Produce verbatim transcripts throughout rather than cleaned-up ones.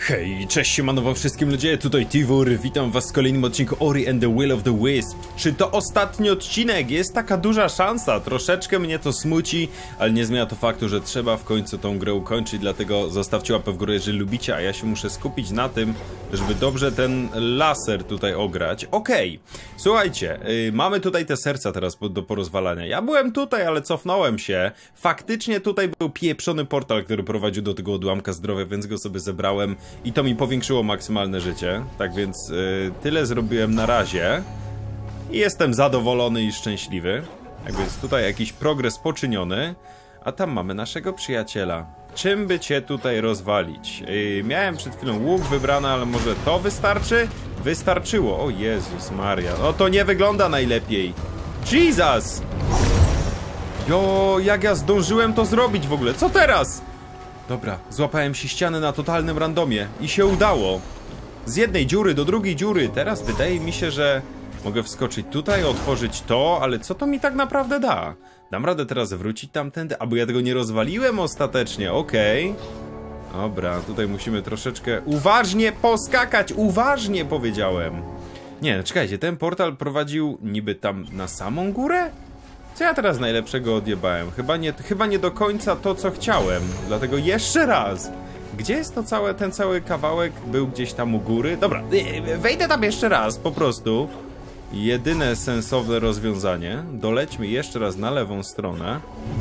Hej, cześć, siemanowo wszystkim ludzie, tutaj Tivur, witam was w kolejnym odcinku Ori and the Will of the Wisp. Czy to ostatni odcinek? Jest taka duża szansa, troszeczkę mnie to smuci, ale nie zmienia to faktu, że trzeba w końcu tą grę ukończyć, dlatego zostawcie łapę w górę, jeżeli lubicie, a ja się muszę skupić na tym, żeby dobrze ten laser tutaj ograć. Okej, okay. Słuchajcie, yy, mamy tutaj te serca teraz po, do porozwalania. Ja byłem tutaj, ale cofnąłem się. Faktycznie tutaj był pieprzony portal, który prowadził do tego odłamka zdrowia, więc go sobie zebrałem. I to mi powiększyło maksymalne życie. Tak więc yy, tyle zrobiłem na razie. I jestem zadowolony i szczęśliwy. Tak więc tutaj jakiś progres poczyniony. A tam mamy naszego przyjaciela. Czym by cię tutaj rozwalić? Yy, miałem przed chwilą łuk wybrany, ale może to wystarczy? Wystarczyło. O Jezus Maria. No to nie wygląda najlepiej. Jesus! Jo, jak ja zdążyłem to zrobić w ogóle? Co teraz? Dobra, złapałem się ściany na totalnym randomie i się udało. Z jednej dziury do drugiej dziury. Teraz wydaje mi się, że mogę wskoczyć tutaj, otworzyć to, ale co to mi tak naprawdę da? Dam radę teraz wrócić tamtędy, a bo ja tego nie rozwaliłem ostatecznie, okej. Okay. Dobra, tutaj musimy troszeczkę uważnie poskakać, uważnie powiedziałem. Nie, czekajcie, ten portal prowadził niby tam na samą górę? Co ja teraz najlepszego odjebałem? Chyba nie, chyba nie do końca to, co chciałem. Dlatego jeszcze raz. Gdzie jest to całe, ten cały kawałek? Był gdzieś tam u góry? Dobra, wejdę tam jeszcze raz, po prostu. Jedyne sensowne rozwiązanie. Dolećmy jeszcze raz na lewą stronę.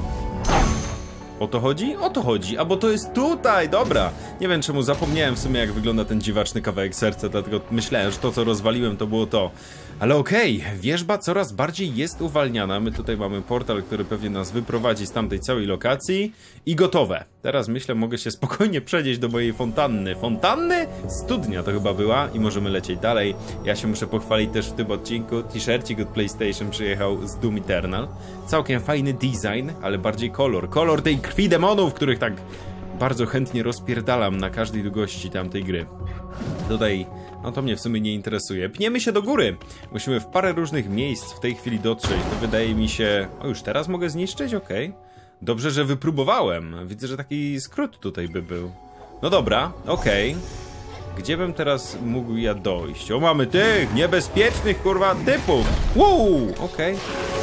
O to chodzi? O to chodzi, a bo to jest tutaj, dobra. Nie wiem czemu zapomniałem w sumie jak wygląda ten dziwaczny kawałek serca, dlatego myślałem, że to co rozwaliłem to było to. Ale okej, okay, wierzba coraz bardziej jest uwalniana. My tutaj mamy portal, który pewnie nas wyprowadzi z tamtej całej lokacji. I gotowe. Teraz myślę, mogę się spokojnie przejść do mojej fontanny. Fontanny? Studnia to chyba była i możemy lecieć dalej. Ja się muszę pochwalić też w tym odcinku. T-shircik od PlayStation przyjechał z Doom Eternal. Całkiem fajny design, ale bardziej kolor. Kolor tej krwi demonów, których tak bardzo chętnie rozpierdalam na każdej długości tamtej gry. Tutaj, no to mnie w sumie nie interesuje. Pniemy się do góry. Musimy w parę różnych miejsc w tej chwili dotrzeć. To wydaje mi się... O, już teraz mogę zniszczyć? Okej. Okay. Dobrze, że wypróbowałem. Widzę, że taki skrót tutaj by był. No dobra, okej. Okay. Gdzie bym teraz mógł ja dojść? O, mamy tych niebezpiecznych, kurwa, typów. Wow, okej. Okay.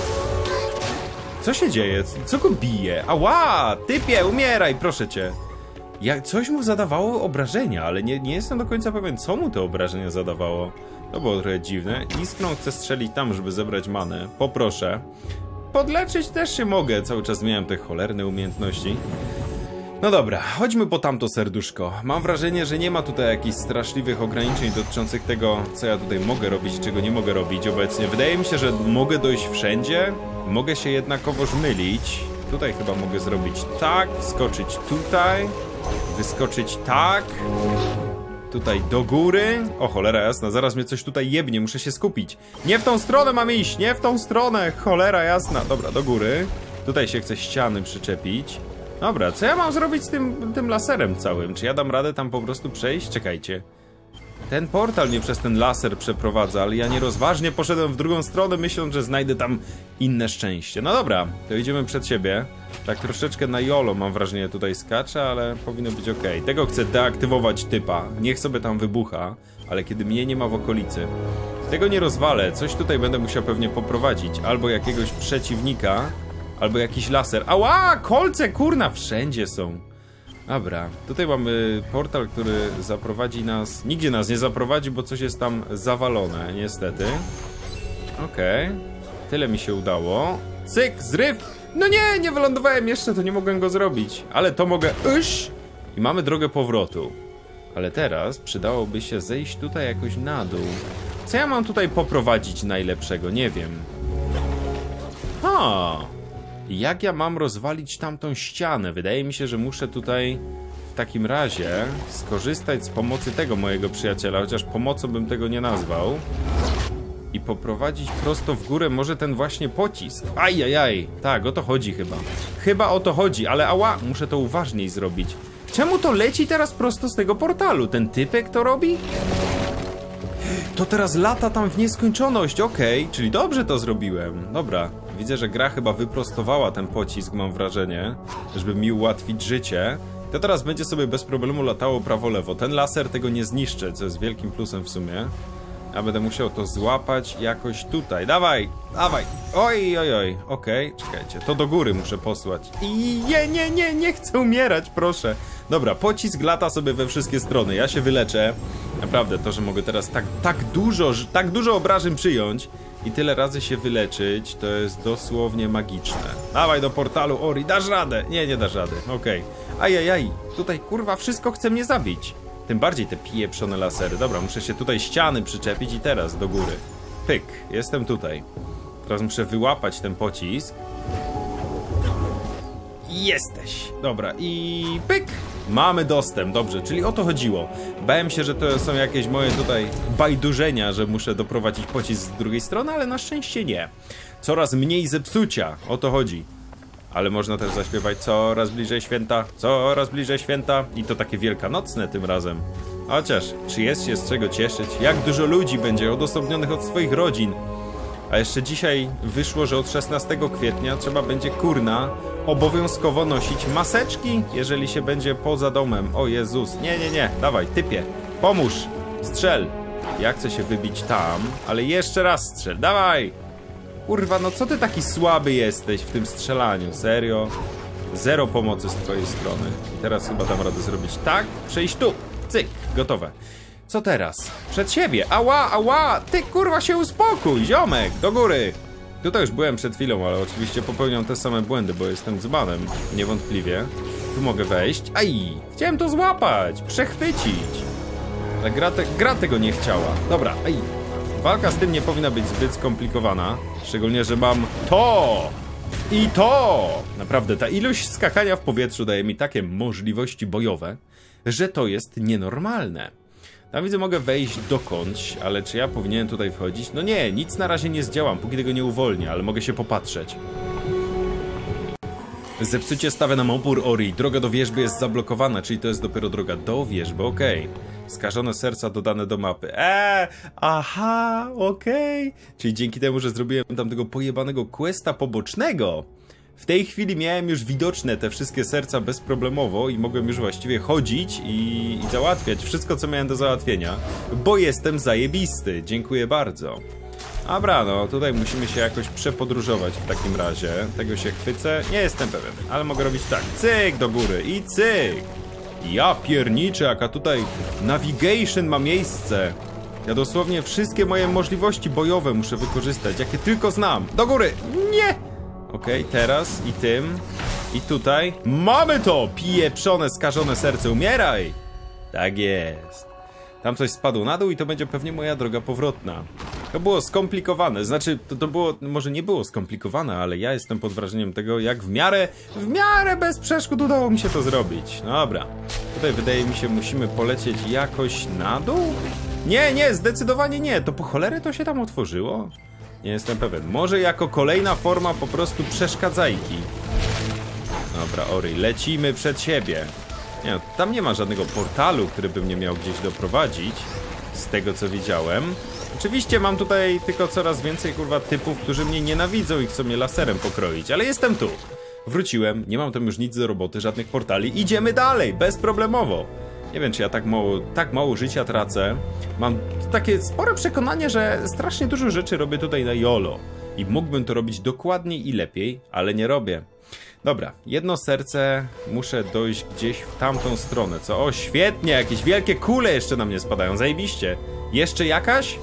Co się dzieje? Co go bije? Ała! Typie, umieraj, proszę cię. Ja, coś mu zadawało obrażenia, ale nie, nie jestem do końca pewien, co mu te obrażenia zadawało. To było trochę dziwne. Iskrą chcę strzelić tam, żeby zebrać manę. Poproszę. Podleczyć też się mogę. Cały czas miałem te cholerne umiejętności. No dobra, chodźmy po tamto serduszko. Mam wrażenie, że nie ma tutaj jakichś straszliwych ograniczeń dotyczących tego, co ja tutaj mogę robić i czego nie mogę robić obecnie. Wydaje mi się, że mogę dojść wszędzie. Mogę się jednakowoż mylić. Tutaj chyba mogę zrobić tak, wskoczyć tutaj, wyskoczyć tak, tutaj do góry. O cholera jasna, zaraz mnie coś tutaj jebnie, muszę się skupić. Nie w tą stronę mamy iść, nie w tą stronę, cholera jasna. Dobra, do góry. Tutaj się chcę ściany przyczepić. Dobra, co ja mam zrobić z tym, tym laserem całym? Czy ja dam radę tam po prostu przejść? Czekajcie. Ten portal mnie przez ten laser przeprowadza, ale ja nierozważnie poszedłem w drugą stronę, myśląc, że znajdę tam inne szczęście. No dobra, to idziemy przed siebie. Tak troszeczkę na jolo mam wrażenie tutaj skaczę, ale powinno być ok. Tego chcę deaktywować typa. Niech sobie tam wybucha, ale kiedy mnie nie ma w okolicy. Tego nie rozwalę, coś tutaj będę musiał pewnie poprowadzić. Albo jakiegoś przeciwnika, albo jakiś laser. Ała, kolce kurna, wszędzie są. Dobra, tutaj mamy portal, który zaprowadzi nas... Nigdzie nas nie zaprowadzi, bo coś jest tam zawalone, niestety. Okej. Okay. Tyle mi się udało. Cyk, zryw! No nie, nie wylądowałem jeszcze, to nie mogłem go zrobić. Ale to mogę... Uś! I mamy drogę powrotu. Ale teraz przydałoby się zejść tutaj jakoś na dół. Co ja mam tutaj poprowadzić najlepszego? Nie wiem. Ha! Jak ja mam rozwalić tamtą ścianę? Wydaje mi się, że muszę tutaj w takim razie skorzystać z pomocy tego mojego przyjaciela, chociaż pomocą bym tego nie nazwał. I poprowadzić prosto w górę może ten właśnie pocisk. Ajajaj, tak, o to chodzi chyba. Chyba o to chodzi, ale ała, muszę to uważniej zrobić. Czemu to leci teraz prosto z tego portalu? Ten typek to robi? To teraz lata tam w nieskończoność, okej, okay, czyli dobrze to zrobiłem. Dobra, widzę, że gra chyba wyprostowała ten pocisk, mam wrażenie, żeby mi ułatwić życie. To teraz będzie sobie bez problemu latało prawo-lewo. Ten laser tego nie zniszczy, co jest wielkim plusem w sumie. A będę musiał to złapać jakoś tutaj. Dawaj, dawaj. Oj, oj, oj. Okej, okay, czekajcie. To do góry muszę posłać. I nie, nie, nie, nie chcę umierać, proszę. Dobra, pocisk lata sobie we wszystkie strony. Ja się wyleczę. Naprawdę, to, że mogę teraz tak, tak dużo, tak dużo obrażeń przyjąć i tyle razy się wyleczyć, to jest dosłownie magiczne. Dawaj do portalu, Ori, dasz radę. Nie, nie dasz rady. Okej. Okay. Ajajaj. Tutaj, kurwa, wszystko chce mnie zabić. Tym bardziej te pieprzone lasery. Dobra, muszę się tutaj ściany przyczepić i teraz do góry. Pyk, jestem tutaj. Teraz muszę wyłapać ten pocisk. Jesteś. Dobra, i pyk. Mamy dostęp, dobrze, czyli o to chodziło. Bałem się, że to są jakieś moje tutaj bajdurzenia, że muszę doprowadzić pocisk z drugiej strony, ale na szczęście nie. Coraz mniej zepsucia, o to chodzi. Ale można też zaśpiewać coraz bliżej święta, coraz bliżej święta. I to takie wielkanocne tym razem. Chociaż, czy jest się z czego cieszyć? Jak dużo ludzi będzie odosobnionych od swoich rodzin? A jeszcze dzisiaj wyszło, że od szesnastego kwietnia trzeba będzie, kurna, obowiązkowo nosić maseczki, jeżeli się będzie poza domem. O Jezus, nie, nie, nie, dawaj, typie, pomóż, strzel. Ja chcę się wybić tam, ale jeszcze raz strzel, dawaj. Kurwa, no co ty taki słaby jesteś w tym strzelaniu, serio? Zero pomocy z twojej strony. I teraz chyba dam radę zrobić tak, przejść tu, cyk, gotowe. Co teraz? Przed siebie, ała, ała, ty kurwa się uspokój, ziomek, do góry. Tutaj już byłem przed chwilą, ale oczywiście popełniam te same błędy, bo jestem dzbanem, niewątpliwie. Tu mogę wejść, aj, chciałem to złapać, przechwycić. Ale gra, te, gra tego nie chciała, dobra, aj. Walka z tym nie powinna być zbyt skomplikowana, szczególnie, że mam to i to. Naprawdę, ta ilość skakania w powietrzu daje mi takie możliwości bojowe, że to jest nienormalne. Tam widzę, mogę wejść dokądś, ale czy ja powinienem tutaj wchodzić? No nie, nic na razie nie zdziałam, póki tego nie uwolnię, ale mogę się popatrzeć. Zepsucie stawia nam opór, Ori. Droga do wierzby jest zablokowana, czyli to jest dopiero droga do wierzby, okej. Okay. Skażone serca dodane do mapy. Eee, aha, okej. Okay. Czyli dzięki temu, że zrobiłem tam tego pojebanego questa pobocznego, w tej chwili miałem już widoczne te wszystkie serca bezproblemowo i mogłem już właściwie chodzić i, i załatwiać wszystko, co miałem do załatwienia, bo jestem zajebisty. Dziękuję bardzo. Dobra, no tutaj musimy się jakoś przepodróżować w takim razie. Tego się chwycę? Nie jestem pewien, ale mogę robić tak. Cyk do góry i cyk. Ja pierniczę, jaka tutaj navigation ma miejsce. Ja dosłownie wszystkie moje możliwości bojowe muszę wykorzystać, jakie tylko znam. Do góry! Nie! Okej, okay, teraz i tym, i tutaj. Mamy to! Pieprzone, skażone serce, umieraj! Tak jest. Tam coś spadło na dół i to będzie pewnie moja droga powrotna. To było skomplikowane, znaczy to, to było, może nie było skomplikowane, ale ja jestem pod wrażeniem tego, jak w miarę, w miarę bez przeszkód udało mi się to zrobić. Dobra, tutaj wydaje mi się, musimy polecieć jakoś na dół? Nie, nie, zdecydowanie nie, to po cholerę to się tam otworzyło? Nie jestem pewien, może jako kolejna forma po prostu przeszkadzajki. Dobra, Ori, lecimy przed siebie. Nie, no, tam nie ma żadnego portalu, który by mnie miał gdzieś doprowadzić, z tego co widziałem. Oczywiście mam tutaj tylko coraz więcej, kurwa, typów, którzy mnie nienawidzą i chcą mnie laserem pokroić, ale jestem tu. Wróciłem, nie mam tam już nic do roboty, żadnych portali, idziemy dalej, bezproblemowo. Nie wiem, czy ja tak mało, tak mało życia tracę. Mam takie spore przekonanie, że strasznie dużo rzeczy robię tutaj na YOLO. I mógłbym to robić dokładniej i lepiej, ale nie robię. Dobra, jedno serce, muszę dojść gdzieś w tamtą stronę, co? O, świetnie, jakieś wielkie kule jeszcze na mnie spadają, zajebiście. Jeszcze jakaś?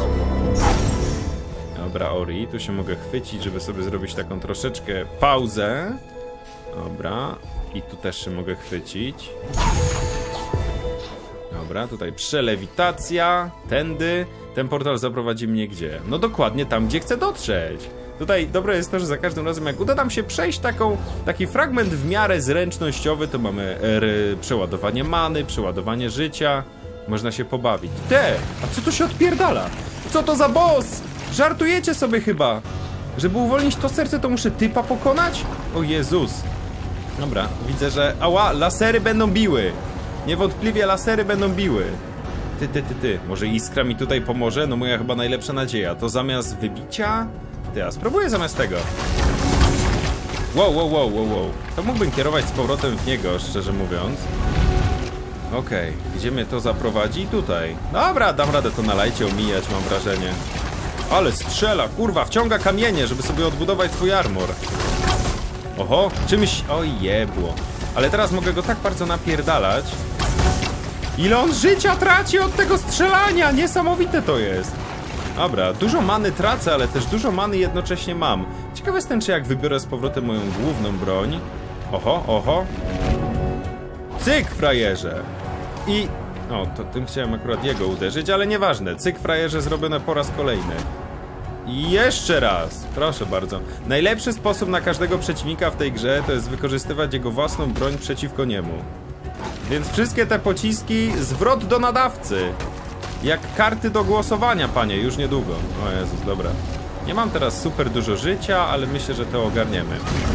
Dobra, Ori, tu się mogę chwycić, żeby sobie zrobić taką troszeczkę pauzę. Dobra, i tu też się mogę chwycić. Dobra, tutaj przelewitacja, tędy. Ten portal zaprowadzi mnie gdzie? No dokładnie tam, gdzie chcę dotrzeć. Tutaj dobre jest to, że za każdym razem jak uda nam się przejść taką, taki fragment w miarę zręcznościowy, to mamy r, przeładowanie many, przeładowanie życia. Można się pobawić. Te! A co tu się odpierdala? Co to za boss? Żartujecie sobie chyba. Żeby uwolnić to serce, to muszę typa pokonać? O Jezus. Dobra, widzę, że... Ała, lasery będą biły. Niewątpliwie lasery będą biły. Ty, ty, ty, ty. Może iskra mi tutaj pomoże? No moja chyba najlepsza nadzieja. To zamiast wybicia... Ty, a spróbuję zamiast tego. Wow, wow, wow, wow, wow. To mógłbym kierować z powrotem w niego, szczerze mówiąc. Okej, okay. Gdzie mnie to zaprowadzi? Tutaj. Dobra, dam radę to na lajcie omijać, mam wrażenie. Ale strzela, kurwa, wciąga kamienie, żeby sobie odbudować swój armor. Oho, czymś... Oj, jebło. Ale teraz mogę go tak bardzo napierdalać. Ile on życia traci od tego strzelania! Niesamowite to jest. Dobra, dużo many tracę, ale też dużo many jednocześnie mam. Ciekawe jestem, czy jak wybiorę z powrotem moją główną broń. Oho, oho. Cyk, frajerze. I... O, to tym chciałem akurat jego uderzyć, ale nieważne. Cyk, frajerze, zrobione po raz kolejny. I jeszcze raz, proszę bardzo. Najlepszy sposób na każdego przeciwnika w tej grze to jest wykorzystywać jego własną broń przeciwko niemu. Więc wszystkie te pociski, zwrot do nadawcy. Jak karty do głosowania, panie, już niedługo. O Jezus, dobra. Nie mam teraz super dużo życia, ale myślę, że to ogarniemy.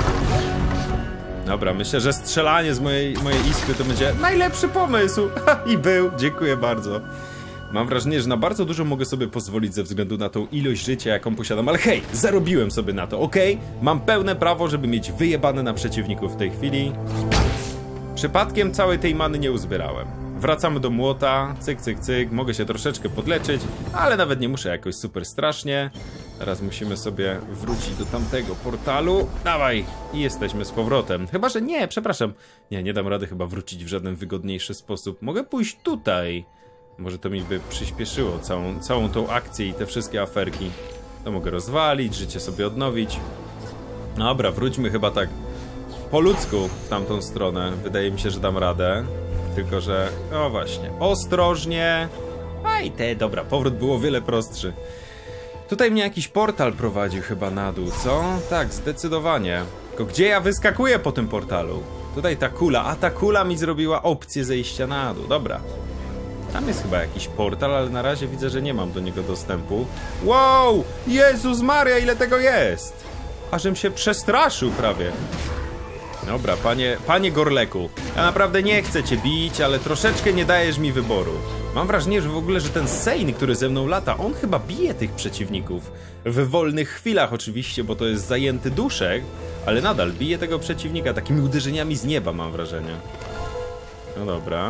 Dobra, myślę, że strzelanie z mojej, mojej iskry to będzie najlepszy pomysł. I był, dziękuję bardzo. Mam wrażenie, że na bardzo dużo mogę sobie pozwolić ze względu na tą ilość życia, jaką posiadam. Ale hej, zarobiłem sobie na to, okej? Okay? Mam pełne prawo, żeby mieć wyjebane na przeciwników w tej chwili. Przypadkiem całej tej many nie uzbierałem. Wracamy do młota, cyk, cyk, cyk. Mogę się troszeczkę podleczyć, ale nawet nie muszę jakoś super strasznie. Teraz musimy sobie wrócić do tamtego portalu. Dawaj! I jesteśmy z powrotem. Chyba, że nie, przepraszam. Nie, nie dam rady chyba wrócić w żaden wygodniejszy sposób. Mogę pójść tutaj. Może to mi by przyspieszyło całą, całą tą akcję i te wszystkie aferki. To mogę rozwalić, życie sobie odnowić. Dobra, wróćmy chyba tak po ludzku w tamtą stronę. Wydaje mi się, że dam radę. Tylko, że... O właśnie, ostrożnie. A i te, dobra, powrót był o wiele prostszy. Tutaj mnie jakiś portal prowadził chyba na dół, co? Tak, zdecydowanie. Tylko gdzie ja wyskakuję po tym portalu? Tutaj ta kula, a ta kula mi zrobiła opcję zejścia na dół, dobra. Tam jest chyba jakiś portal, ale na razie widzę, że nie mam do niego dostępu. Wow! Jezus Maria, ile tego jest! Ażem się przestraszył prawie. Dobra, panie, panie Gorleku, ja naprawdę nie chcę cię bić, ale troszeczkę nie dajesz mi wyboru. Mam wrażenie, że w ogóle, że ten Seyn, który ze mną lata, on chyba bije tych przeciwników. W wolnych chwilach oczywiście, bo to jest zajęty duszek, ale nadal bije tego przeciwnika takimi uderzeniami z nieba, mam wrażenie. No dobra.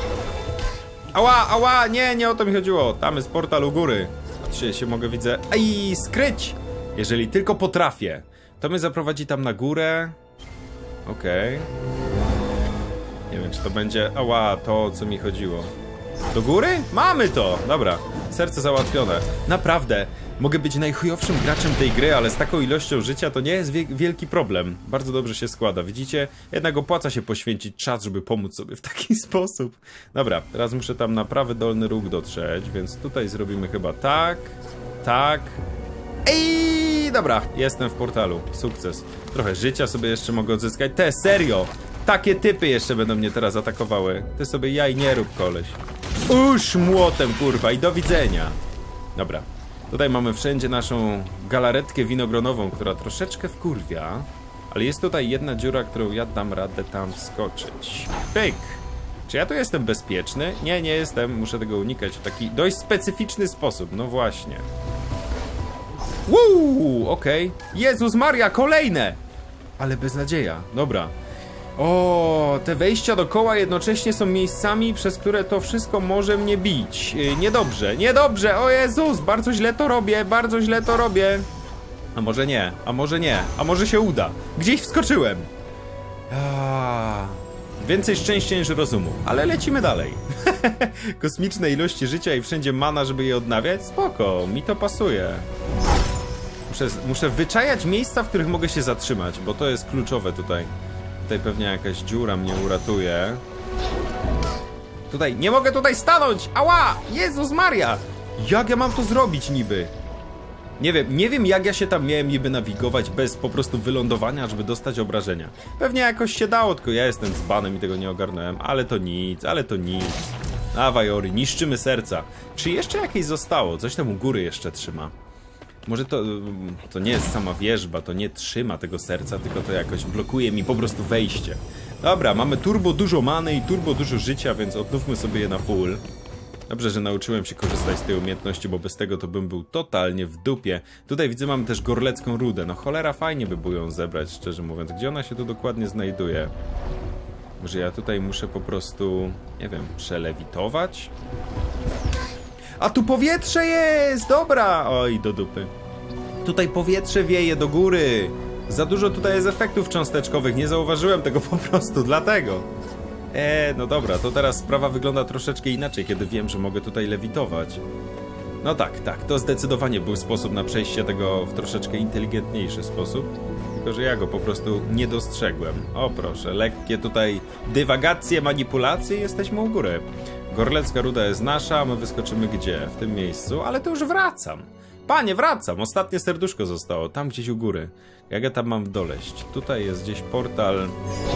Ała, ała, nie, nie o to mi chodziło. Tam jest portal u góry. Oczywiście się mogę, widzę. Ej, skryć! Jeżeli tylko potrafię. To mnie zaprowadzi tam na górę. Okej. Okay. Nie wiem, czy to będzie... Ała, to o co mi chodziło. Do góry? Mamy to! Dobra, serce załatwione. Naprawdę, mogę być najchujowszym graczem tej gry, ale z taką ilością życia to nie jest wie wielki problem. Bardzo dobrze się składa, widzicie? Jednak opłaca się poświęcić czas, żeby pomóc sobie w taki sposób. Dobra, teraz muszę tam na prawy dolny róg dotrzeć, więc tutaj zrobimy chyba tak, tak. Ej, dobra, jestem w portalu. Sukces. Trochę życia sobie jeszcze mogę odzyskać. Te, serio! Takie typy jeszcze będą mnie teraz atakowały. Ty sobie jaj nie rób, koleś. Uż młotem, kurwa, i do widzenia. Dobra. Tutaj mamy wszędzie naszą galaretkę winogronową, która troszeczkę wkurwia. Ale jest tutaj jedna dziura, którą ja dam radę tam wskoczyć. Pyk! Czy ja tu jestem bezpieczny? Nie, nie jestem. Muszę tego unikać w taki dość specyficzny sposób. No właśnie. Uuu, okej. Okay. Jezus Maria, kolejne! Ale beznadzieja. Dobra. O, te wejścia do koła jednocześnie są miejscami, przez które to wszystko może mnie bić. Yy, niedobrze, niedobrze, o Jezus, bardzo źle to robię, bardzo źle to robię. A może nie, a może nie, a może się uda. Gdzieś wskoczyłem. A, więcej szczęścia niż rozumu, ale lecimy dalej. Kosmiczne ilości życia i wszędzie mana, żeby je odnawiać? Spoko, mi to pasuje. Muszę, muszę wyczajać miejsca, w których mogę się zatrzymać, bo to jest kluczowe tutaj. Tutaj pewnie jakaś dziura mnie uratuje. Tutaj, nie mogę tutaj stanąć! Ała! Jezus Maria! Jak ja mam to zrobić niby? Nie wiem, nie wiem jak ja się tam miałem niby nawigować bez po prostu wylądowania, żeby dostać obrażenia. Pewnie jakoś się dało, tylko ja jestem dzbanem i tego nie ogarnąłem. Ale to nic, ale to nic. Dawaj, Ori, niszczymy serca. Czy jeszcze jakieś zostało? Coś tam u góry jeszcze trzyma. Może to, to nie jest sama wierzba, to nie trzyma tego serca, tylko to jakoś blokuje mi po prostu wejście. Dobra, mamy turbo dużo many i turbo dużo życia, więc odnówmy sobie je na full. Dobrze, że nauczyłem się korzystać z tej umiejętności, bo bez tego to bym był totalnie w dupie. Tutaj widzę, mamy też gorlecką rudę. No cholera, fajnie by było ją zebrać, szczerze mówiąc. Gdzie ona się tu dokładnie znajduje? Może ja tutaj muszę po prostu, nie wiem, przelewitować? A tu powietrze jest! Dobra! Oj, do dupy. Tutaj powietrze wieje do góry. Za dużo tutaj jest efektów cząsteczkowych. Nie zauważyłem tego po prostu, dlatego. Eee, no dobra, to teraz sprawa wygląda troszeczkę inaczej, kiedy wiem, że mogę tutaj lewitować. No tak, tak, to zdecydowanie był sposób na przejście tego w troszeczkę inteligentniejszy sposób. Tylko że ja go po prostu nie dostrzegłem. O proszę, lekkie tutaj dywagacje, manipulacje i jesteśmy u góry. Gorlecka ruda jest nasza, a my wyskoczymy gdzie? W tym miejscu, ale to już wracam. Panie, wracam! Ostatnie serduszko zostało, tam gdzieś u góry. Jak ja tam mam doleść? Tutaj jest gdzieś portal...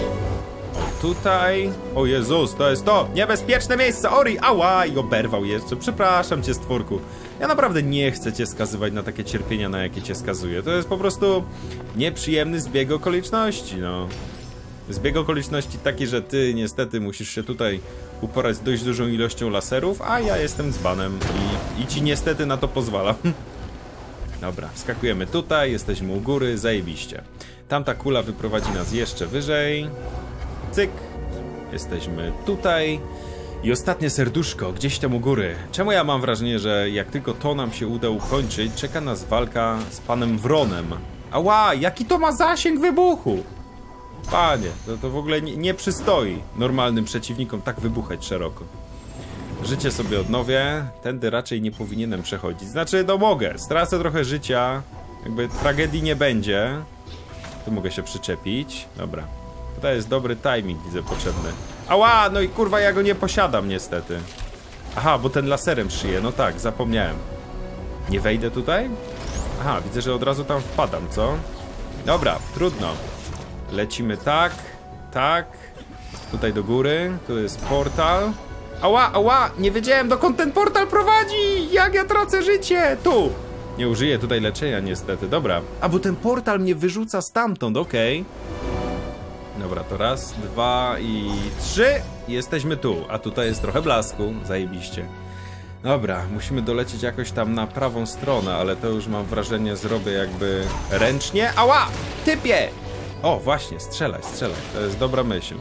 Tutaj... O Jezus, to jest to! Niebezpieczne miejsce! Ori! Ała! I oberwał jeszcze. Przepraszam cię, stwórku. Ja naprawdę nie chcę cię skazywać na takie cierpienia, na jakie cię skazuję. To jest po prostu nieprzyjemny zbieg okoliczności, no. Zbieg okoliczności taki, że ty niestety musisz się tutaj uporać z dość dużą ilością laserów, a ja jestem dzbanem i, i ci niestety na to pozwalam. Dobra, wskakujemy tutaj, jesteśmy u góry, zajebiście. Tamta kula wyprowadzi nas jeszcze wyżej. Cyk. Jesteśmy tutaj. I ostatnie serduszko, gdzieś tam u góry. Czemu ja mam wrażenie, że jak tylko to nam się uda ukończyć, czeka nas walka z panem Wronem. Ała, jaki to ma zasięg wybuchu? Panie, to, to w ogóle nie, nie przystoi normalnym przeciwnikom tak wybuchać szeroko. Życie sobie odnowię. Tędy raczej nie powinienem przechodzić. Znaczy, no mogę. Stracę trochę życia. Jakby tragedii nie będzie. Tu mogę się przyczepić. Dobra. Tutaj jest dobry timing, widzę, potrzebny. Ała, no i kurwa, ja go nie posiadam niestety. Aha, bo ten laserem szyję. No tak, zapomniałem. Nie wejdę tutaj? Aha, widzę, że od razu tam wpadam, co? Dobra, trudno. Lecimy tak, tak. Tutaj do góry. Tu jest portal. Ała, ała, nie wiedziałem, dokąd ten portal prowadzi! Jak ja tracę życie! Tu! Nie użyję tutaj leczenia niestety, dobra. A, bo ten portal mnie wyrzuca stamtąd, okej. Okay. Dobra, to raz, dwa i trzy. Jesteśmy tu, a tutaj jest trochę blasku, zajebiście. Dobra, musimy dolecieć jakoś tam na prawą stronę, ale to już mam wrażenie zrobię jakby ręcznie. Ała! Typie! O, właśnie, strzelaj, strzelaj, to jest dobra myśl.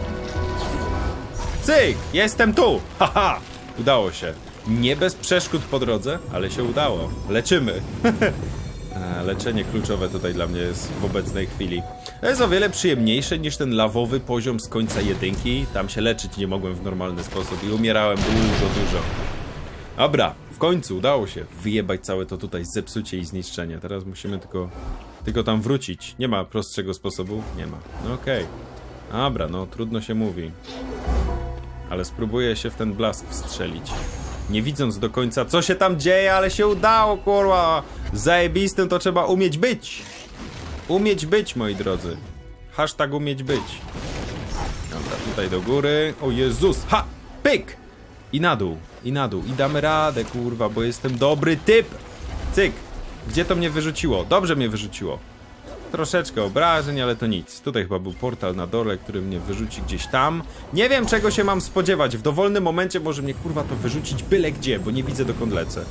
Cyk! Jestem tu! Haha! Udało się. Nie bez przeszkód po drodze, ale się udało. Leczymy. A, leczenie kluczowe tutaj dla mnie jest w obecnej chwili. To jest o wiele przyjemniejsze niż ten lawowy poziom z końca jedynki. Tam się leczyć nie mogłem w normalny sposób i umierałem dużo, dużo. Dobra, w końcu udało się wyjebać całe to tutaj zepsucie i zniszczenie. Teraz musimy tylko, tylko tam wrócić. Nie ma prostszego sposobu? Nie ma. No okej. Okay. Dobra, no trudno się mówi. Ale spróbuję się w ten blask wstrzelić. Nie widząc do końca, co się tam dzieje, ale się udało, kurwa. Zajebistym to trzeba umieć być. Umieć być, moi drodzy. Hashtag umieć być. Dobra, tutaj do góry. O Jezus, ha! Pyk! I na dół, i na dół. I damy radę, kurwa, bo jestem dobry typ. Cyk. Gdzie to mnie wyrzuciło? Dobrze mnie wyrzuciło. Troszeczkę obrażeń, ale to nic. Tutaj chyba był portal na dole, który mnie wyrzuci gdzieś tam. Nie wiem, czego się mam spodziewać. W dowolnym momencie może mnie, kurwa, to wyrzucić byle gdzie, bo nie widzę, dokąd lecę.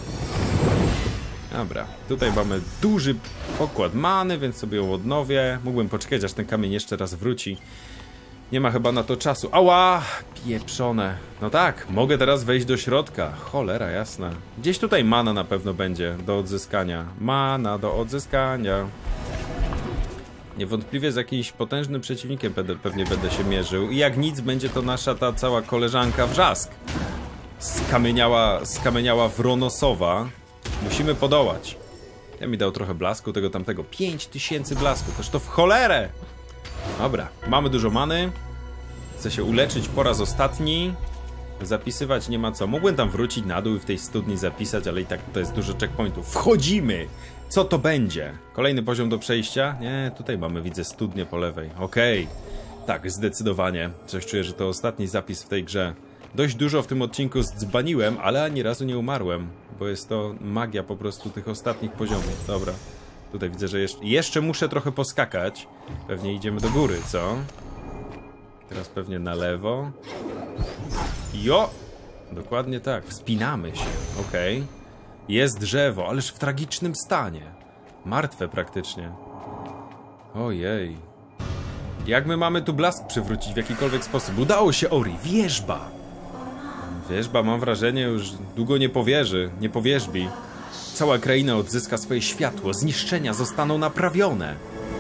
Dobra, tutaj mamy duży pokład many, więc sobie ją odnowię. Mógłbym poczekać, aż ten kamień jeszcze raz wróci. Nie ma chyba na to czasu. Ała! Pieprzone. No tak, mogę teraz wejść do środka. Cholera jasna. Gdzieś tutaj mana na pewno będzie do odzyskania. Mana do odzyskania. Niewątpliwie z jakimś potężnym przeciwnikiem pewnie będę się mierzył. I jak nic, będzie to nasza ta cała koleżanka Wrzask. Skamieniała, skamieniała wronosowa. Musimy podołać. Ja mi dał trochę blasku, tego tamtego. pięć tysięcy blasku, toż to w cholerę! Dobra, mamy dużo many. Chcę się uleczyć po raz ostatni. Zapisywać nie ma co. Mógłbym tam wrócić na dół i w tej studni zapisać, ale i tak to jest dużo checkpointów. Wchodzimy! Co to będzie? Kolejny poziom do przejścia? Nie, tutaj mamy, widzę, studnię po lewej. Okej. Okay. Tak, zdecydowanie. Coś czuję, że to ostatni zapis w tej grze. Dość dużo w tym odcinku zdzbaniłem, ale ani razu nie umarłem. Bo jest to magia po prostu tych ostatnich poziomów. Dobra. Tutaj widzę, że jeszcze, jeszcze muszę trochę poskakać. Pewnie idziemy do góry, co? Teraz pewnie na lewo. Jo! Dokładnie tak, wspinamy się, okej. Okay. Jest drzewo, ależ w tragicznym stanie. Martwe praktycznie. Ojej. Jak my mamy tu blask przywrócić w jakikolwiek sposób? Udało się, Ori, wierzba! Wierzba, mam wrażenie, już długo nie powierzy, nie powierzbi. Cała kraina odzyska swoje światło, zniszczenia zostaną naprawione.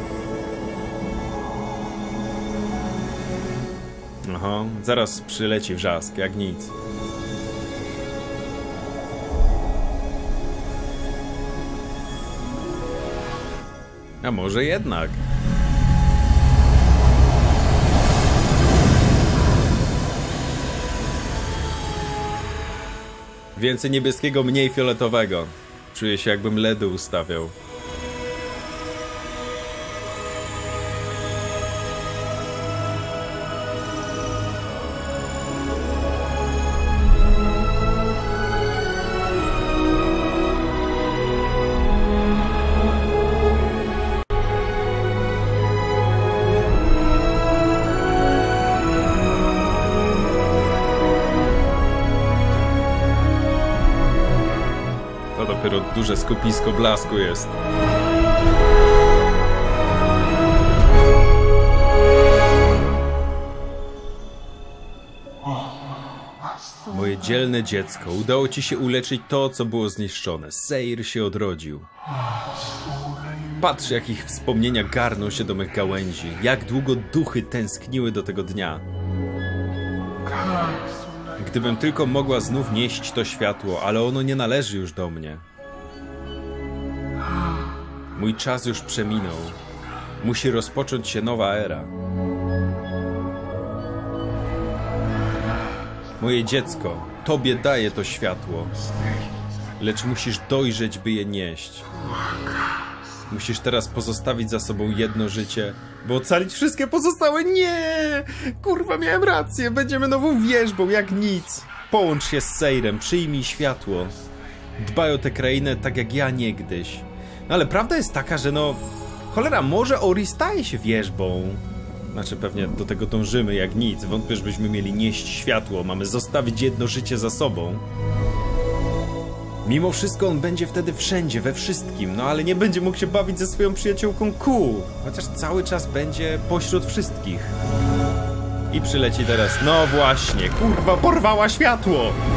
Aha, zaraz przyleci wrzask, jak nic. A może jednak? Więcej niebieskiego, mniej fioletowego. Czuję się, jakbym ledy ustawiał. To dopiero duże skupisko blasku jest. Moje dzielne dziecko, udało ci się uleczyć to, co było zniszczone. Seir się odrodził. Patrz, jak ich wspomnienia garną się do mych gałęzi. Jak długo duchy tęskniły do tego dnia. Gdybym tylko mogła znów nieść to światło, ale ono nie należy już do mnie. Mój czas już przeminął. Musi rozpocząć się nowa era. Moje dziecko, tobie daję to światło. Lecz musisz dojrzeć, by je nieść. Musisz teraz pozostawić za sobą jedno życie, by ocalić wszystkie pozostałe. Nie! Kurwa, miałem rację. Będziemy nową wierzbą, jak nic. Połącz się z Seirem, przyjmij światło. Dbaj o tę krainę tak jak ja niegdyś. No ale prawda jest taka, że no... Cholera, może Ori staje się wierzbą. Znaczy pewnie do tego dążymy jak nic. Wątpię, żebyśmy mieli nieść światło. Mamy zostawić jedno życie za sobą. Mimo wszystko on będzie wtedy wszędzie, we wszystkim, no ale nie będzie mógł się bawić ze swoją przyjaciółką Ku. Chociaż cały czas będzie pośród wszystkich. I przyleci teraz, no właśnie, kurwa, porwała światło!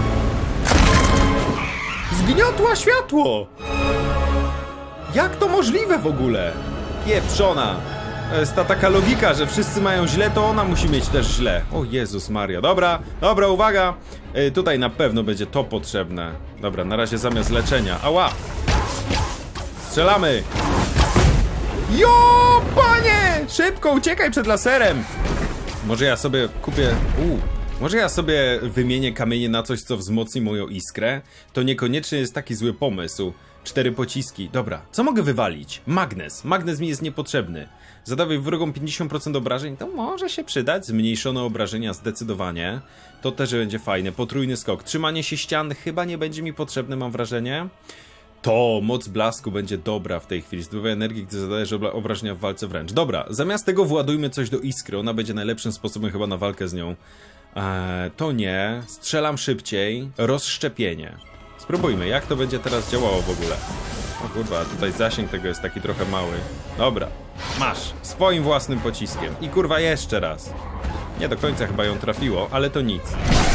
Zgniotła światło! Jak to możliwe w ogóle? Pieprzona! To jest ta taka logika, że wszyscy mają źle, to ona musi mieć też źle. O Jezus Maria. Dobra, dobra, uwaga. Yy, tutaj na pewno będzie to potrzebne. Dobra, na razie zamiast leczenia. Ała! Strzelamy! Jo, panie! Szybko, uciekaj przed laserem! Może ja sobie kupię... Uu. Może ja sobie wymienię kamienie na coś, co wzmocni moją iskrę? To niekoniecznie jest taki zły pomysł. Cztery pociski. Dobra, co mogę wywalić? Magnes. Magnes mi jest niepotrzebny. Zadawaj wrogom pięćdziesiąt procent obrażeń. To może się przydać. Zmniejszone obrażenia zdecydowanie. To też będzie fajne. Potrójny skok. Trzymanie się ścian chyba nie będzie mi potrzebne, mam wrażenie. To moc blasku będzie dobra w tej chwili. Zdobywaj energię, gdy zadajesz obrażenia w walce wręcz. Dobra, zamiast tego władujmy coś do iskry. Ona będzie najlepszym sposobem chyba na walkę z nią. Eee, to nie. Strzelam szybciej. Rozszczepienie. Spróbujmy, jak to będzie teraz działało w ogóle. O kurwa, tutaj zasięg tego jest taki trochę mały. Dobra, masz, swoim własnym pociskiem. I kurwa jeszcze raz. Nie do końca chyba ją trafiło, ale to nic.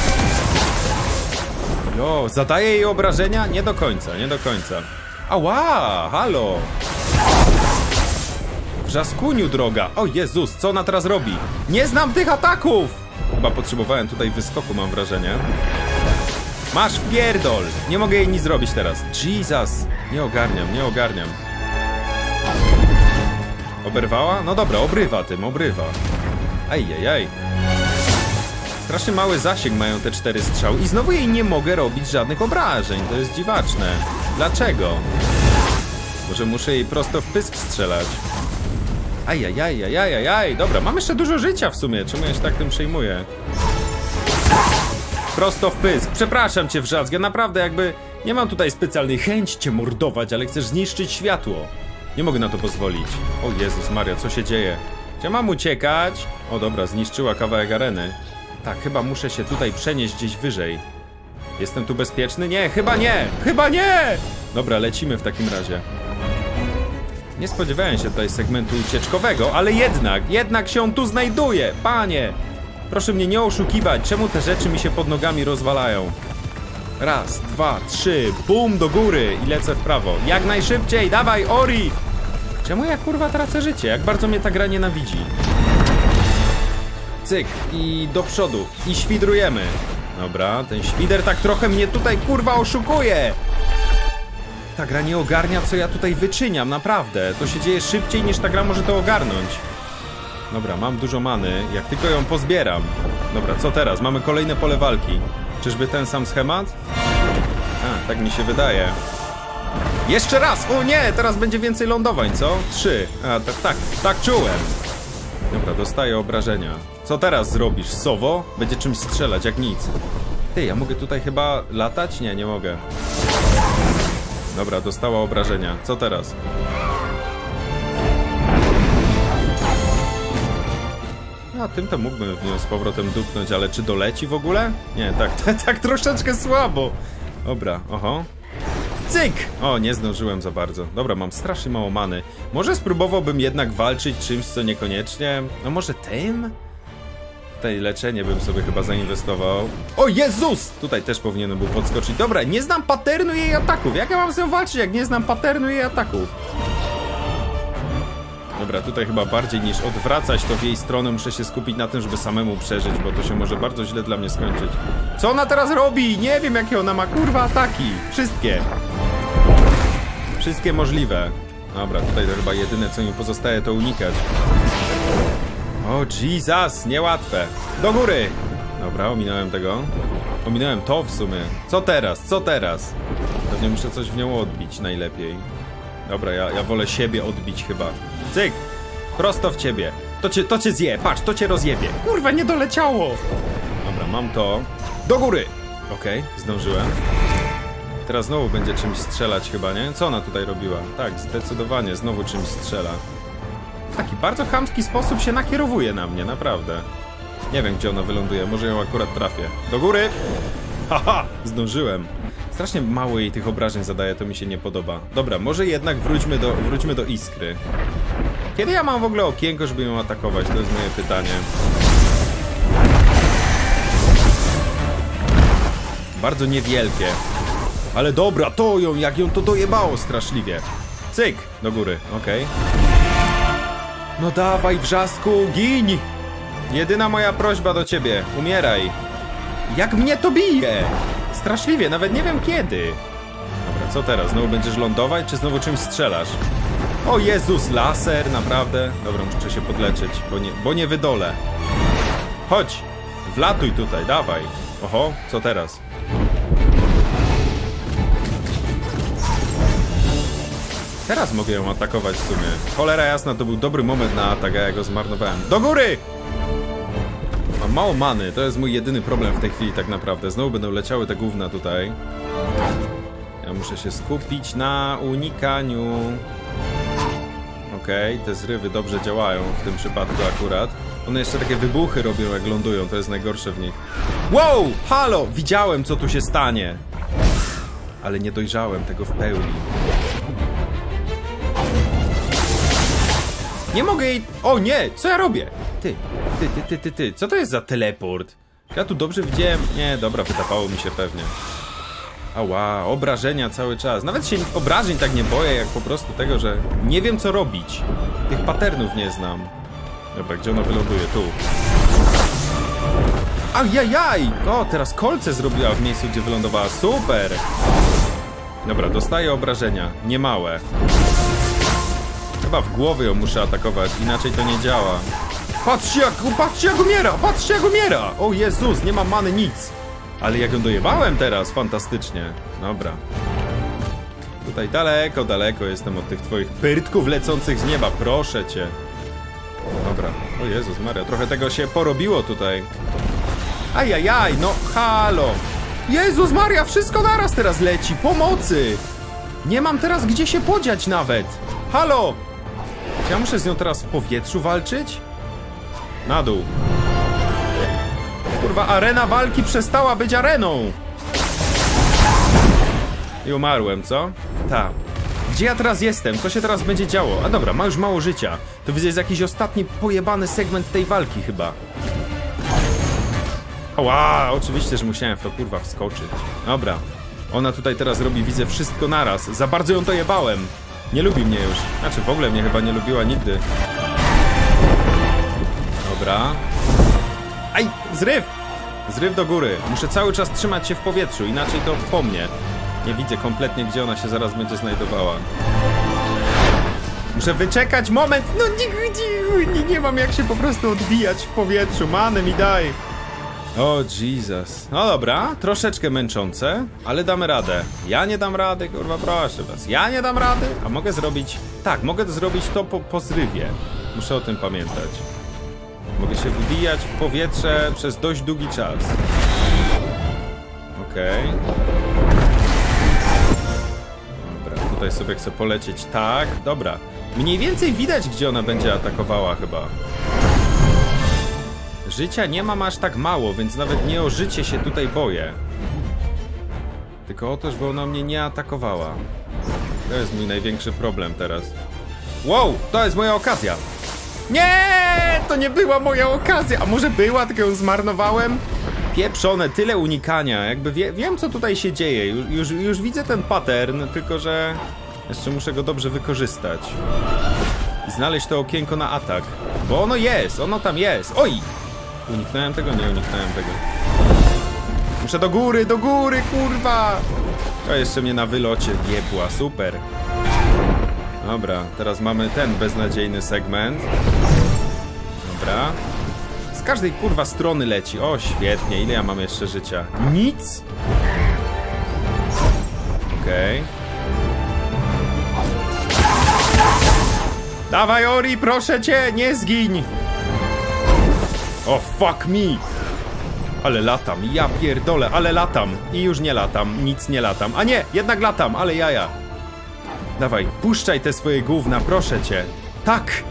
Jo, zadaje jej obrażenia? Nie do końca, nie do końca. Ała, halo. Wrzaskuniu droga. O Jezus, co ona teraz robi? Nie znam tych ataków! Chyba potrzebowałem tutaj wyskoku, mam wrażenie. Masz pierdol! Nie mogę jej nic zrobić teraz. Jesus! Nie ogarniam, nie ogarniam. Oberwała? No dobra, obrywa tym, obrywa. Ajajaj. Strasznie mały zasięg mają te cztery strzały i znowu jej nie mogę robić żadnych obrażeń. To jest dziwaczne. Dlaczego? Może muszę jej prosto w pysk strzelać. Ajajajajajajaj. Dobra, mam jeszcze dużo życia w sumie. Czemu ja się tak tym przejmuję? Prosto w pysk. Przepraszam cię, Wrzask. Ja naprawdę jakby nie mam tutaj specjalnej chęci cię mordować, ale chcesz zniszczyć światło. Nie mogę na to pozwolić. O Jezus Maria, co się dzieje? Gdzie mam uciekać? O dobra, zniszczyła kawałek areny. Tak, chyba muszę się tutaj przenieść gdzieś wyżej. Jestem tu bezpieczny? Nie, chyba nie! Chyba nie! Dobra, lecimy w takim razie. Nie spodziewałem się tutaj segmentu ucieczkowego, ale jednak, jednak się on tu znajduje! Panie! Proszę mnie nie oszukiwać, czemu te rzeczy mi się pod nogami rozwalają? Raz, dwa, trzy, bum, do góry i lecę w prawo. Jak najszybciej, dawaj, Ori! Czemu ja kurwa tracę życie? Jak bardzo mnie ta gra nienawidzi. Cyk, i do przodu, i świdrujemy. Dobra, ten świder tak trochę mnie tutaj kurwa oszukuje. Ta gra nie ogarnia, co ja tutaj wyczyniam, naprawdę. To się dzieje szybciej, niż ta gra może to ogarnąć. Dobra, mam dużo many, jak tylko ją pozbieram. Dobra, co teraz? Mamy kolejne pole walki. Czyżby ten sam schemat? A, tak mi się wydaje. Jeszcze raz! O nie! Teraz będzie więcej lądowań, co? Trzy. A, tak, tak, tak czułem. Dobra, dostaję obrażenia. Co teraz zrobisz, sowo? Będzie czymś strzelać, jak nic. Ty, ja mogę tutaj chyba latać? Nie, nie mogę. Dobra, dostała obrażenia. Co teraz? A tym to mógłbym w nią z powrotem dupnąć, ale czy doleci w ogóle? Nie, tak, tak, tak troszeczkę słabo. Dobra, oho. Cyk! O, nie zdążyłem za bardzo. Dobra, mam strasznie mało many. Może spróbowałbym jednak walczyć czymś, co niekoniecznie... No może tym? Tutaj leczenie bym sobie chyba zainwestował. O Jezus! Tutaj też powinienem był podskoczyć. Dobra, nie znam patternu jej ataków. Jak ja mam z nią walczyć, jak nie znam patternu jej ataków? Dobra, tutaj chyba bardziej niż odwracać to w jej stronę muszę się skupić na tym, żeby samemu przeżyć, bo to się może bardzo źle dla mnie skończyć. Co ona teraz robi? Nie wiem, jakie ona ma kurwa ataki. Wszystkie. Wszystkie możliwe. Dobra, tutaj to chyba jedyne, co mi pozostaje, to unikać. O Jesus, niełatwe. Do góry. Dobra, ominąłem tego. Ominąłem to w sumie. Co teraz? Co teraz? Pewnie muszę coś w nią odbić najlepiej. Dobra, ja, ja wolę siebie odbić chyba. Cyk! Prosto w ciebie. To cię, to cię zje, patrz, to cię rozjebie. Kurwa, nie doleciało! Dobra, mam to. Do góry! Okej, okay, zdążyłem. Teraz znowu będzie czymś strzelać chyba, nie? Co ona tutaj robiła? Tak, zdecydowanie, znowu czymś strzela. W taki bardzo chamski sposób się nakierowuje na mnie, naprawdę. Nie wiem, gdzie ona wyląduje, może ją akurat trafię. Do góry! Haha, zdążyłem. Strasznie mało jej tych obrażeń zadaje, to mi się nie podoba. Dobra, może jednak wróćmy do, wróćmy do Iskry. Kiedy ja mam w ogóle okienko, żeby ją atakować? To jest moje pytanie. Bardzo niewielkie. Ale dobra, to ją, jak ją to dojebało straszliwie. Cyk, do góry, okej. Okay. No dawaj, wrzasku, gin! Jedyna moja prośba do ciebie, umieraj. Jak mnie to bije! Straszliwie, nawet nie wiem kiedy. Dobra, co teraz? Znowu będziesz lądować, czy znowu czymś strzelasz? O Jezus, laser, naprawdę? Dobra, muszę się podleczyć, bo nie, bo nie wydolę. Chodź, wlatuj tutaj, dawaj. Oho, co teraz? Teraz mogę ją atakować w sumie. Cholera jasna, to był dobry moment na atak, a ja go zmarnowałem. Do góry! Mam mało many, to jest mój jedyny problem w tej chwili tak naprawdę. Znowu będą leciały te gówna tutaj. Ja muszę się skupić na unikaniu. Okej, okay, te zrywy dobrze działają w tym przypadku akurat. One jeszcze takie wybuchy robią, jak lądują, to jest najgorsze w nich. Wow! Halo! Widziałem, co tu się stanie. Ale nie dojrzałem tego w pełni. Nie mogę jej... O nie! Co ja robię? Ty, ty, ty, ty, ty, ty. Co to jest za teleport? Ja tu dobrze widziałem... Nie, dobra, wydawało mi się pewnie. Ała, obrażenia cały czas. Nawet się obrażeń tak nie boję, jak po prostu tego, że nie wiem, co robić. Tych patternów nie znam. Dobra, gdzie ona wyląduje? Tu. Ajajaj! O, teraz kolce zrobiła w miejscu, gdzie wylądowała. Super! Dobra, dostaję obrażenia. Niemałe. Chyba w głowy ją muszę atakować, inaczej to nie działa. Patrzcie jak, patrzcie jak umiera! Patrzcie jak umiera! O Jezus, nie mam many, nic! Ale jak ją dojebałem teraz, fantastycznie. Dobra. Tutaj daleko, daleko jestem od tych twoich pyrtków lecących z nieba, proszę cię. Dobra. O Jezus Maria, trochę tego się porobiło tutaj. Ajajaj, no halo! Jezus Maria, wszystko naraz teraz leci, pomocy! Nie mam teraz gdzie się podziać nawet. Halo! Czy ja muszę z nią teraz w powietrzu walczyć? Na dół. Kurwa, arena walki przestała być areną. I umarłem, co? Ta. Gdzie ja teraz jestem? Co się teraz będzie działo? A dobra, ma już mało życia. To widzę, jest jakiś ostatni pojebany segment tej walki chyba. Ła, oczywiście, że musiałem w to kurwa wskoczyć. Dobra. Ona tutaj teraz robi, widzę, wszystko naraz. Za bardzo ją to jebałem. Nie lubi mnie już. Znaczy, w ogóle mnie chyba nie lubiła nigdy. Dobra. Aj, zryw! Zryw do góry. Muszę cały czas trzymać się w powietrzu, inaczej to po mnie. Nie widzę kompletnie, gdzie ona się zaraz będzie znajdowała. Muszę wyczekać moment. No nie, nie, nie mam jak się po prostu odbijać w powietrzu. Manę mi daj. O Jesus. No dobra, troszeczkę męczące, ale damy radę. Ja nie dam rady, kurwa, proszę was. Ja nie dam rady, a mogę zrobić... Tak, mogę zrobić to po, po zrywie. Muszę o tym pamiętać. Mogę się wybijać w powietrze przez dość długi czas. Okej. Okay. Dobra, tutaj sobie chcę polecieć. Tak, dobra. Mniej więcej widać, gdzie ona będzie atakowała chyba. Życia nie mam aż tak mało, więc nawet nie o życie się tutaj boję. Tylko o to, żeby ona mnie nie atakowała. To jest mój największy problem teraz. Wow, to jest moja okazja. Nie, to nie była moja okazja. A może była, tylko ją zmarnowałem? Pieprzone, tyle unikania. Jakby wie, wiem, co tutaj się dzieje. Już, już, już widzę ten pattern, tylko że jeszcze muszę go dobrze wykorzystać. I znaleźć to okienko na atak. Bo ono jest, ono tam jest. Oj! Uniknąłem tego? Nie uniknąłem tego. Muszę do góry, do góry, kurwa! To jeszcze mnie na wylocie jebła, super. Dobra, teraz mamy ten beznadziejny segment. Dobra. Z każdej kurwa strony leci. O, świetnie, ile ja mam jeszcze życia? Nic? Okej. Okay. Dawaj, Ori, proszę cię, nie zgiń! O, fuck me! Ale latam, ja pierdolę, ale latam. I już nie latam, nic nie latam. A nie, jednak latam, ale jaja. Dawaj, puszczaj te swoje gówna, proszę cię. Tak!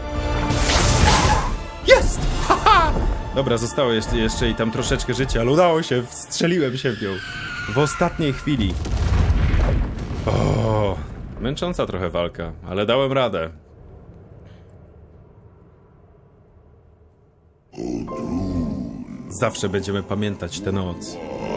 Jest! Haha! Dobra, zostało jeszcze, jeszcze jej tam troszeczkę życia, ale udało się, wstrzeliłem się w nią. W ostatniej chwili. O, męcząca trochę walka, ale dałem radę. Zawsze będziemy pamiętać tę noc.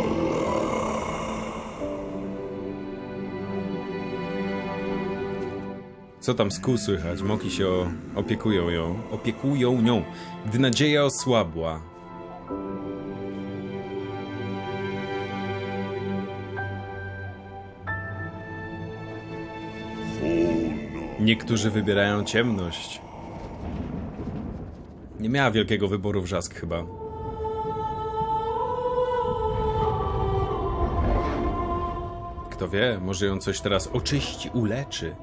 Co tam z kół słychać? Moki się o... opiekują ją. Opiekują nią. Gdy nadzieja osłabła. Niektórzy wybierają ciemność. Nie miała wielkiego wyboru Wrzask chyba. Kto wie, może ją coś teraz oczyści, uleczy.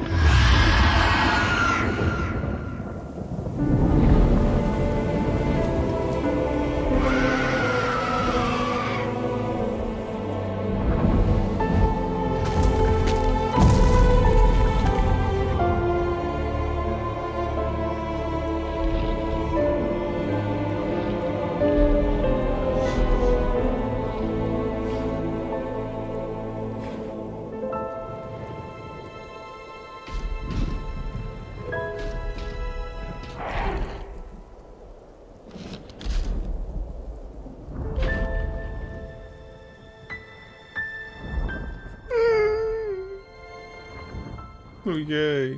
Ojej.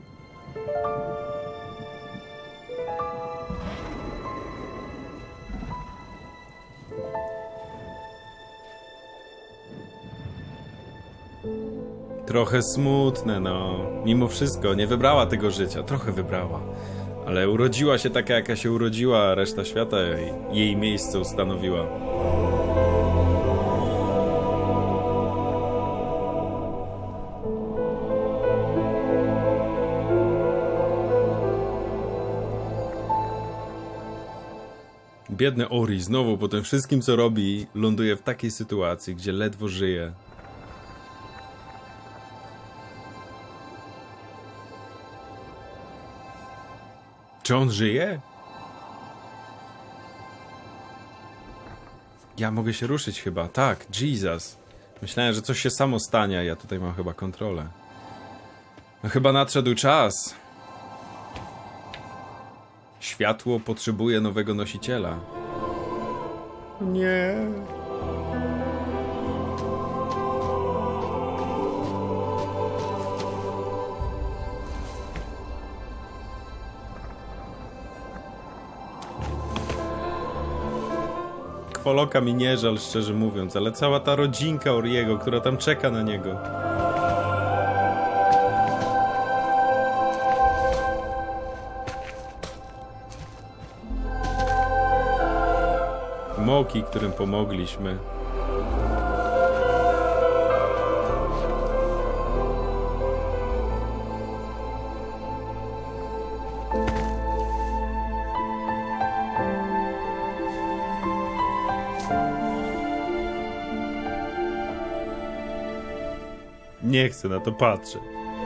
Trochę smutne, no. Mimo wszystko, nie wybrała tego życia. Trochę wybrała. Ale urodziła się taka, jaka się urodziła, a reszta świata jej, jej miejsce ustanowiła. Biedny Ori znowu po tym wszystkim, co robi, ląduje w takiej sytuacji, gdzie ledwo żyje. Czy on żyje? Ja mogę się ruszyć chyba. Tak, Jesus. Myślałem, że coś się samo stanie, a ja tutaj mam chyba kontrolę. No chyba nadszedł czas. Światło potrzebuje nowego nosiciela. Nie. Kwoloka mi nie żal, szczerze mówiąc, ale cała ta rodzinka Oriego, która tam czeka na niego. Moki, którym pomogliśmy. Nie chcę na to patrzeć.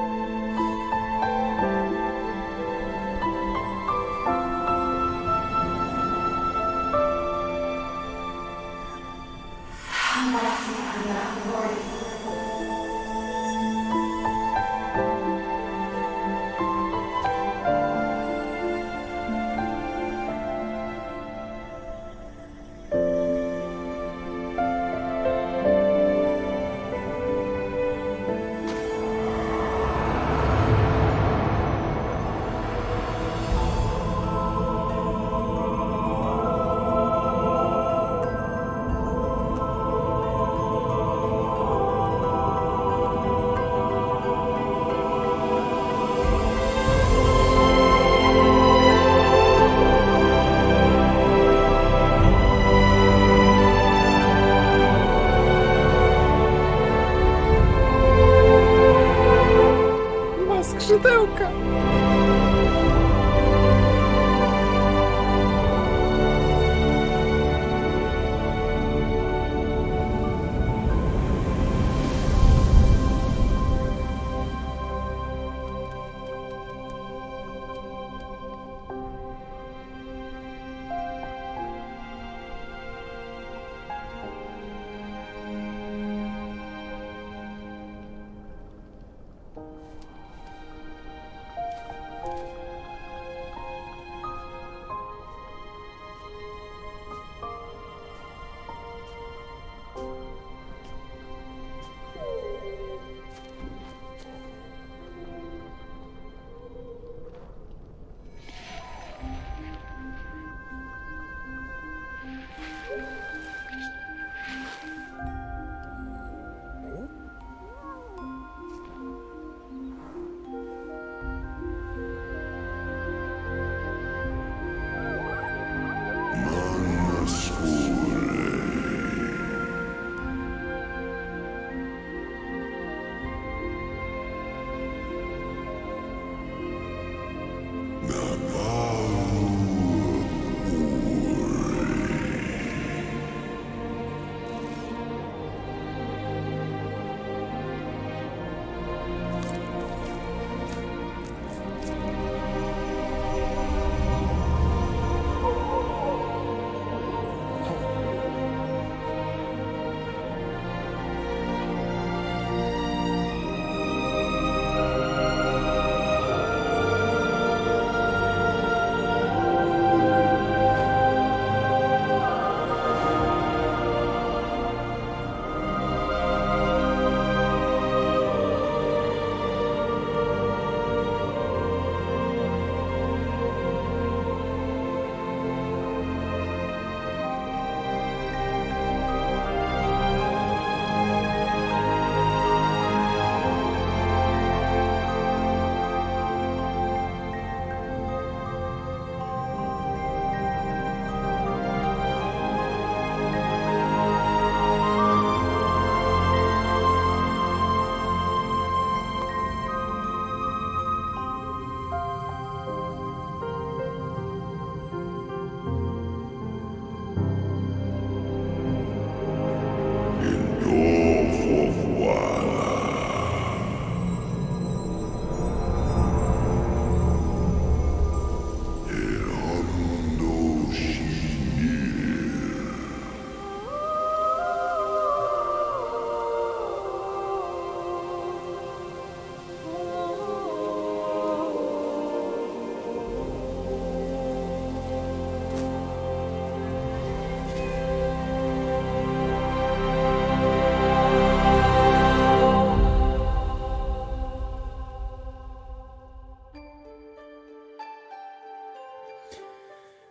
Skrzydełka.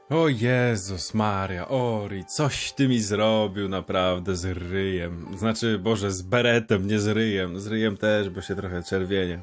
O Jezus Maria, Ori, coś ty mi zrobił naprawdę z ryjem. Znaczy, Boże, z beretem, nie z ryjem. Z ryjem też, bo się trochę czerwienie.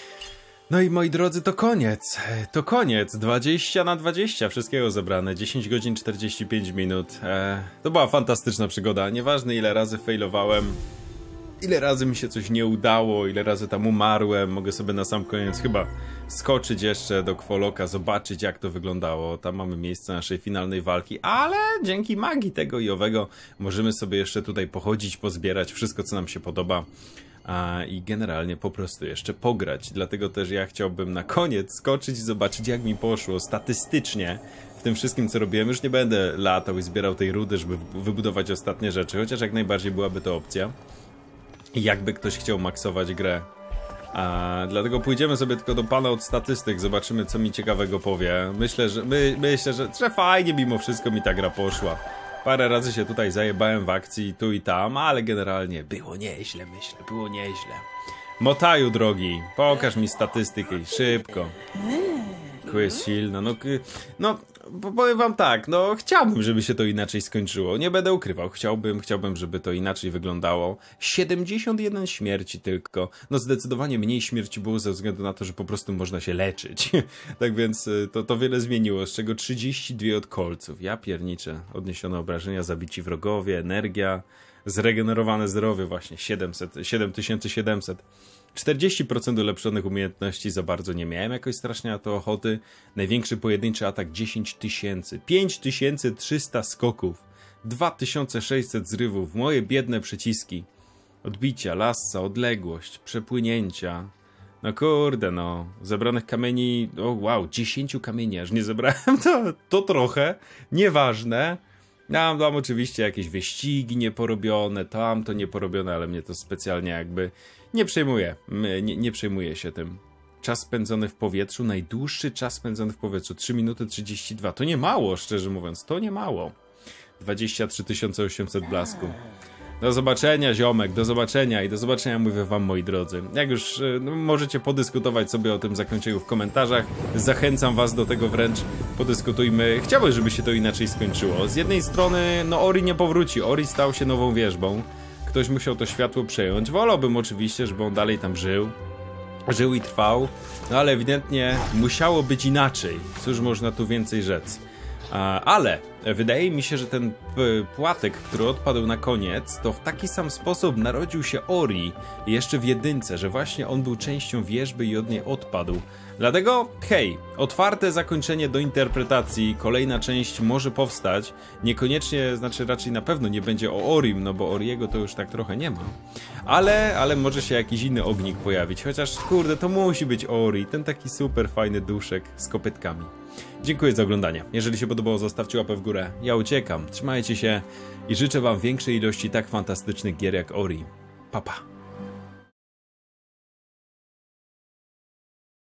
No i moi drodzy, to koniec. To koniec. dwadzieścia na dwadzieścia. Wszystkiego zebrane. dziesięć godzin czterdzieści pięć minut. Eee, to była fantastyczna przygoda. Nieważne ile razy failowałem. Ile razy mi się coś nie udało, ile razy tam umarłem, mogę sobie na sam koniec chyba skoczyć jeszcze do Kwoloka, zobaczyć jak to wyglądało. Tam mamy miejsce naszej finalnej walki, ale dzięki magii tego i owego możemy sobie jeszcze tutaj pochodzić, pozbierać wszystko co nam się podoba a, i generalnie po prostu jeszcze pograć. Dlatego też ja chciałbym na koniec skoczyć i zobaczyć jak mi poszło statystycznie w tym wszystkim co robiłem. Już nie będę latał i zbierał tej rudy, żeby wybudować ostatnie rzeczy, chociaż jak najbardziej byłaby to opcja. Jakby ktoś chciał maksować grę. A, dlatego pójdziemy sobie tylko do pana od statystyk, zobaczymy co mi ciekawego powie. Myślę, że my, myślę, że, że fajnie mimo wszystko mi ta gra poszła. Parę razy się tutaj zajebałem w akcji tu i tam, ale generalnie było nieźle, myślę, było nieźle. Motaju drogi, pokaż mi statystyki, szybko. Quiz silna, no, no powiem wam tak, no chciałbym, żeby się to inaczej skończyło, nie będę ukrywał, chciałbym, chciałbym, żeby to inaczej wyglądało. siedemdziesiąt jeden śmierci tylko, no zdecydowanie mniej śmierci było ze względu na to, że po prostu można się leczyć. Tak więc to, to wiele zmieniło, z czego trzydzieści dwa od kolców, ja pierniczę, odniesione obrażenia, zabici wrogowie, energia, zregenerowane zdrowie właśnie, siedemset, siedem tysięcy siedemset. czterdzieści procent ulepszonych umiejętności za bardzo nie miałem jakoś strasznie na to ochoty. Największy pojedynczy atak dziesięć tysięcy. pięć tysięcy trzysta skoków. dwa tysiące sześćset zrywów. Moje biedne przyciski. Odbicia, lassa, odległość, przepłynięcia. No kurde no. Zebranych kamieni... O wow, dziesięć kamieni aż nie zebrałem. To, to trochę. Nieważne. Mam tam oczywiście jakieś wyścigi nieporobione, tam to nieporobione, ale mnie to specjalnie jakby nie przejmuje, nie, nie przejmuję się tym. Czas spędzony w powietrzu, najdłuższy czas spędzony w powietrzu, trzy minuty trzydzieści dwa, to nie mało, szczerze mówiąc, to nie mało. dwadzieścia trzy tysiące osiemset blasku. Do zobaczenia ziomek, do zobaczenia i do zobaczenia mówię wam moi drodzy. Jak już no, możecie podyskutować sobie o tym zakończeniu w komentarzach, zachęcam was do tego wręcz, podyskutujmy. Chciałbym, żeby się to inaczej skończyło. Z jednej strony, no Ori nie powróci, Ori stał się nową wierzbą. Ktoś musiał to światło przejąć, wolałbym oczywiście, żeby on dalej tam żył. Żył i trwał, no ale ewidentnie musiało być inaczej. Cóż można tu więcej rzec. Ale wydaje mi się, że ten płatek, który odpadł na koniec, to w taki sam sposób narodził się Ori jeszcze w jedynce, że właśnie on był częścią wierzby i od niej odpadł. Dlatego, hej, otwarte zakończenie do interpretacji, kolejna część może powstać, niekoniecznie, znaczy raczej na pewno nie będzie o Orim, no bo Oriego to już tak trochę nie ma. Ale, ale może się jakiś inny ognik pojawić, chociaż kurde, to musi być Ori, ten taki super fajny duszek z kopytkami. Dziękuję za oglądanie. Jeżeli się podobało, zostawcie łapę w górę. Ja uciekam, trzymajcie się i życzę wam większej ilości tak fantastycznych gier jak Ori. Pa, pa.